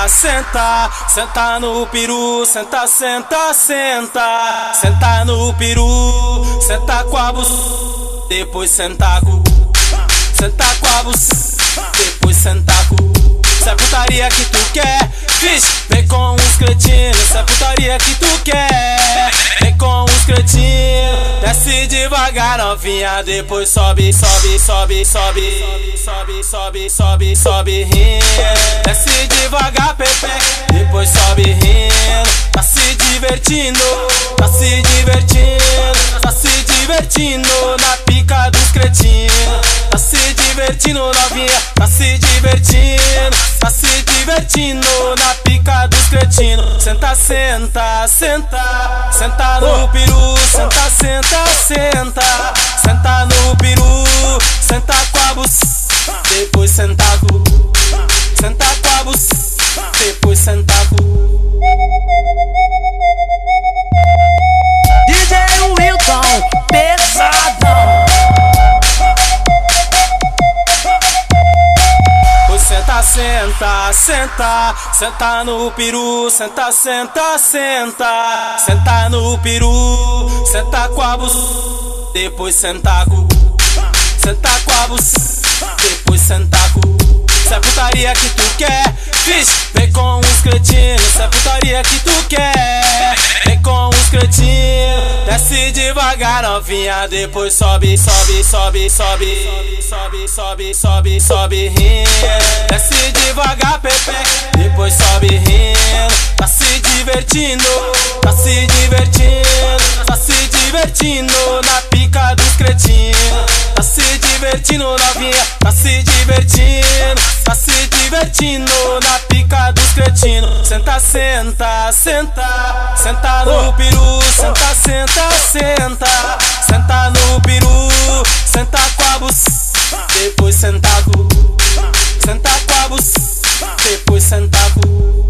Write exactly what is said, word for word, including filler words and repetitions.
senta, senta, senta no peru, senta, senta, senta, senta no peru, senta com a bus, depois senta com, senta com a bus, depois senta com. Se é putaria que tu quer, vixe, vem com os cretinos. Se é putaria que tu quer, vem com os cretinos. Desce devagar, novinha, depois sobe, sobe, sobe, sobe, sobe, sobe, sobe, sobe, rindo. Desce devagar, pepe, depois sobe rindo. Tá se divertindo, tá se divertindo, tá se divertindo na pica dos cretinos. Tá se divertindo, novinha, tá se divertindo, tá se divertindo na pica dos cretinos. Senta, senta, senta, senta no peru, senta, senta, senta, senta no peru, senta com a bus, depois senta com, senta com a bus, depois senta com. D J Wilton, pesadão. Senta, senta, senta, senta no peru, senta, senta, senta, senta no peru, senta com a bus, depois senta com, senta com a bus, depois senta com. Se é putaria que tu quer, vixe, vem com os cretinos. Se é putaria que tu quer, vem com os cretinos. Desce devagar, novinha, depois sobe, sobe, sobe, sobe, sobe, sobe, sobe, sobe, rindo. Desce devagar, pepe, depois sobe rindo. Tá se divertindo, tá se divertindo, tá se divertindo na pica dos cretinos. Tá se divertindo, novinha, tá se divertindo, tá se divertindo na pica dos cretinos. Senta, senta, senta, senta no peru, senta, senta, senta, senta no peru, senta com a bus, depois senta com, senta com a bus, depois senta com.